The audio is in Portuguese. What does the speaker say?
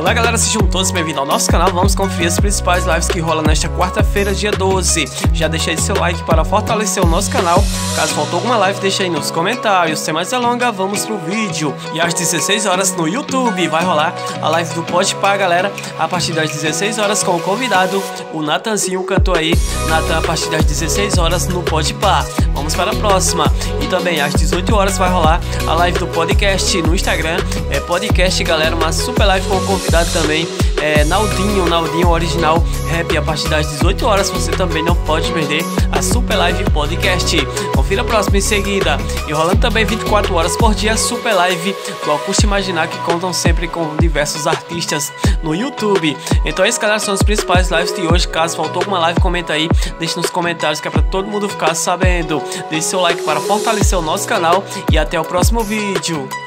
Olá galera, sejam todos bem-vindos ao nosso canal. Vamos conferir as principais lives que rolam nesta quarta-feira, dia 12. Já deixa aí seu like para fortalecer o nosso canal. Caso faltou alguma live, deixa aí nos comentários. Sem mais delongas, vamos pro vídeo. E às 16 horas no YouTube vai rolar a live do Podpah, galera. A partir das 16 horas com o convidado, o Natanzinho, cantou aí. Natan, a partir das 16 horas no Podpah. Vamos para a próxima. E também às 18 horas vai rolar a live do podcast no Instagram. É podcast, galera, uma super live com o convidado também. Naldinho original rap. A partir das 18 horas você também não pode perder a super live podcast. Confira a próxima em seguida. E rolando também 24 horas por dia, super live do Augusto Imaginar, que contam sempre com diversos artistas no YouTube. Então esses, galera, são as principais lives de hoje. Caso faltou alguma live, comenta aí, deixe nos comentários, que é pra todo mundo ficar sabendo. Deixe seu like para fortalecer o nosso canal e até o próximo vídeo.